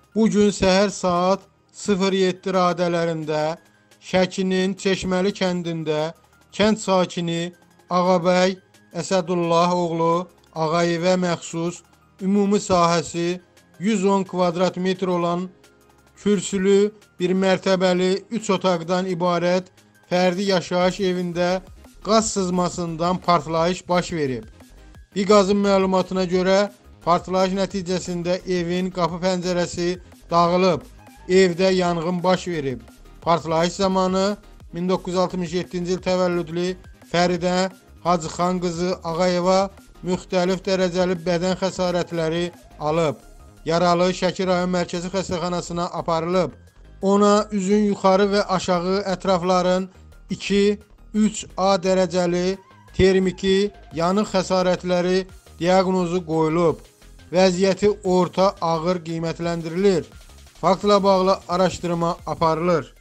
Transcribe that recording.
Bugün səhər saat 07 radələrində Şəkinin Çeşməli kəndində kənd sakini Ağabəy Əsədullah oğlu Ağayevə məxsus ümumi sahəsi 110 kvadrat metr olan kürsülü bir mərtəbəli 3 otaqdan ibarət fərdi yaşayış evində qaz sızmasından partlayış baş verib. BİQAZın məlumatına görə partlayış nəticəsində evin qapı pəncərəsi dağılıb, evdə yanğın baş verib. Partlayış zamanı 1967-ci il təvəllüdlü Fəridə Hacıxan qızı Ağayeva müxtəlif dərəcəli bədən xəsarətləri alıb. Yaralı Şəki rayon mərkəzi xəstəxanasına aparılıb. Ona üzün yuxarı və aşağı ətrafların 2-3A dərəcəli termiki yanıq xəsarətləri diaqnozu qoyulub. Vəziyyəti orta ağır qiymətləndirilir. Faktla bağlı araşdırma aparılır.